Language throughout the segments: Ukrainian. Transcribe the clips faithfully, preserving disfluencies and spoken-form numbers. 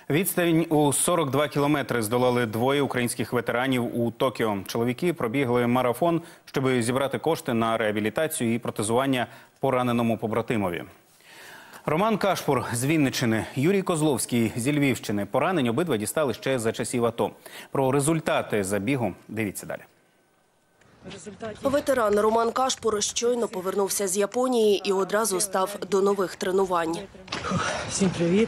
Відстань у сорок два кілометри здолали двоє українських ветеранів у Токіо. Чоловіки пробігли марафон, щоб зібрати кошти на реабілітацію і протезування пораненому побратимові. Роман Кашпур з Вінниччини, Юрій Козловський зі Львівщини. Поранень обидва дістали ще за часів АТО. Про результати забігу дивіться далі. Ветеран Роман Кашпур щойно повернувся з Японії і одразу став до нових тренувань. Всім привіт.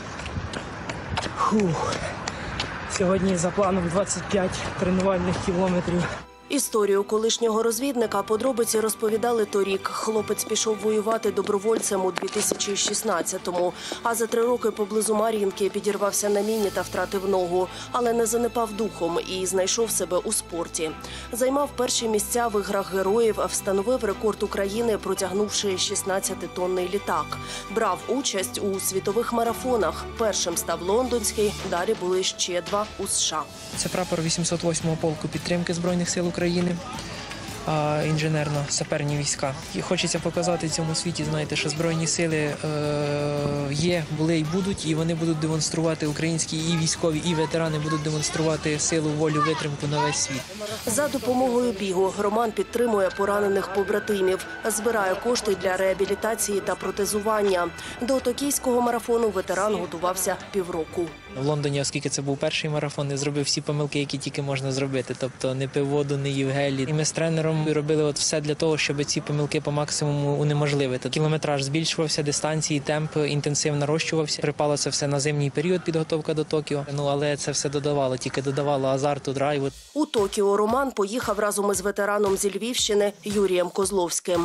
Фух. Сьогодні за планом двадцять п'ять тренувальних кілометрів. Історію колишнього розвідника подробиці розповідали торік. Хлопець пішов воювати добровольцем у дві тисячі шістнадцятому, а за три роки поблизу Мар'їнки підірвався на міні та втратив ногу, але не занепав духом і знайшов себе у спорті. Займав перші місця в іграх героїв, встановив рекорд України, протягнувши шістнадцятитонний літак. Брав участь у світових марафонах. Першим став лондонський, далі були ще два у США. Це прапор вісімсот восьмого полку підтримки Збройних сил України, інженерно-саперні війська. І хочеться показати цьому світі, знаєте, що Збройні сили е, є, були і будуть, і вони будуть демонструвати, українські і військові, і ветерани будуть демонструвати силу, волю, витримку на весь світ. За допомогою бігу Роман підтримує поранених побратимів, збирає кошти для реабілітації та протезування. До токійського марафону ветеран готувався півроку. В Лондоні, оскільки це був перший марафон, я зробив всі помилки, які тільки можна зробити. Тобто не пив воду, не їв гелі. І ми з тренером робили от все для того, щоб ці помилки по максимуму унеможливити. Кілометраж збільшувався, дистанції, темп інтенсивно нарощувався. Припало це все на зимній період, підготовка до Токіо. Ну, але це все додавало, тільки додавало азарту, драйву. У Токіо Роман поїхав разом із ветераном зі Львівщини Юрієм Козловським.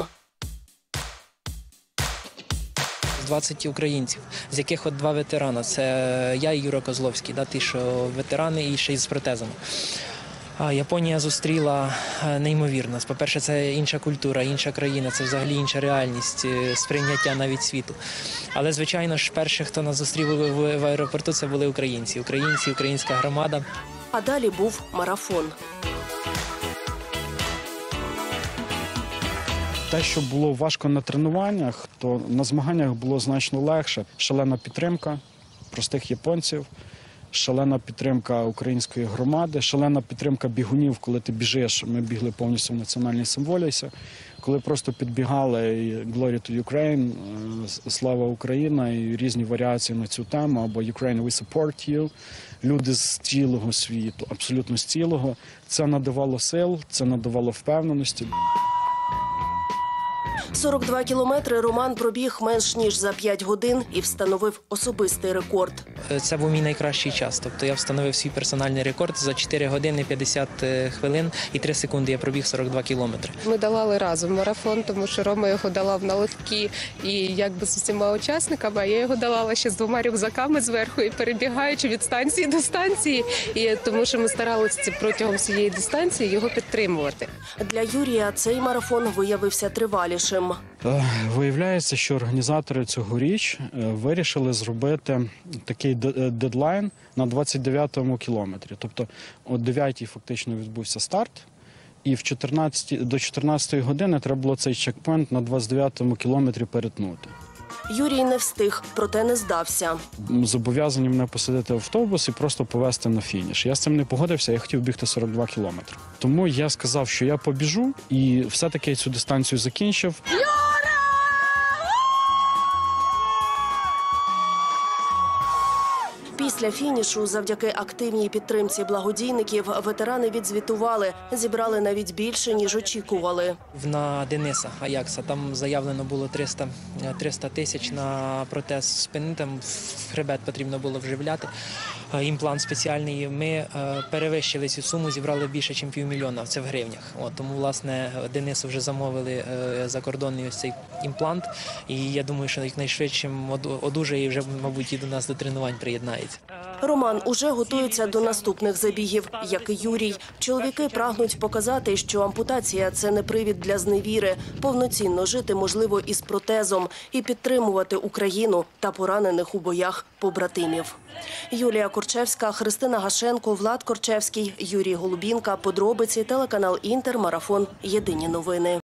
двадцять українців, з яких от два ветерана. Це я і Юра Козловський, да, ті, що ветерани і ще й з протезами. А Японія зустріла неймовірно. По-перше, це інша культура, інша країна, це взагалі інша реальність, сприйняття навіть світу. Але, звичайно ж, перші, хто нас зустрів в аеропорту, це були українці. Українці, українська громада. А далі був марафон. Те, що було важко на тренуваннях, то на змаганнях було значно легше. Шалена підтримка простих японців, шалена підтримка української громади, шалена підтримка бігунів, коли ти біжиш, ми бігли повністю в національній символіці, коли просто підбігали «Glory to Ukraine», «Слава Україна» і різні варіації на цю тему, або «Ukraine, we support you», люди з цілого світу, абсолютно з цілого. Це надавало сил, це надавало впевненості. сорок два кілометри Роман пробіг менш ніж за п'ять годин і встановив особистий рекорд. Це був мій найкращий час. Тобто я встановив свій персональний рекорд за чотири години п'ятдесят хвилин і три секунди я пробіг сорок два кілометри. Ми долали разом марафон, тому що Рома його долав налегкі і якби з усіма учасниками, а я його долала ще з двома рюкзаками зверху і перебігаючи від станції до станції. І тому що ми старалися протягом всієї дистанції його підтримувати. Для Юрія цей марафон виявився тривалішим. Виявляється, що організатори цьогоріч вирішили зробити такий дедлайн на двадцять дев'ятому кілометрі. Тобто о дев'ятій фактично відбувся старт, і в чотирнадцятій, до чотирнадцятої години треба було цей чекпоінт на двадцять дев'ятому кілометрі перетнути. Юрій не встиг, проте не здався. Зобов'язані мене посадити в автобус і просто повезти на фініш. Я з цим не погодився, я хотів бігти сорок два кілометри. Тому я сказав, що я побіжу, і все-таки цю дистанцію закінчив. Після фінішу, завдяки активній підтримці благодійників, ветерани відзвітували, зібрали навіть більше, ніж очікували. На Дениса Аякса там заявлено було триста тисяч на протез спини, там в хребет потрібно було вживляти, імплант спеціальний. Ми перевищили цю суму, зібрали більше, ніж півмільйона, це в гривнях. От, тому, власне, Денису вже замовили закордонний ось цей імплант, і я думаю, що якнайшвидше одужає і вже, мабуть, і до нас до тренувань приєднається. Роман уже готується до наступних забігів, як і Юрій. Чоловіки прагнуть показати, що ампутація – це не привід для зневіри. Повноцінно жити можливо із протезом і підтримувати Україну та поранених у боях побратимів. Юлія Корчевська, Христина Гашенко, Влад Корчевський, Юрій Голубінка. Подробиці, телеканал «Інтер», марафон «Єдині новини».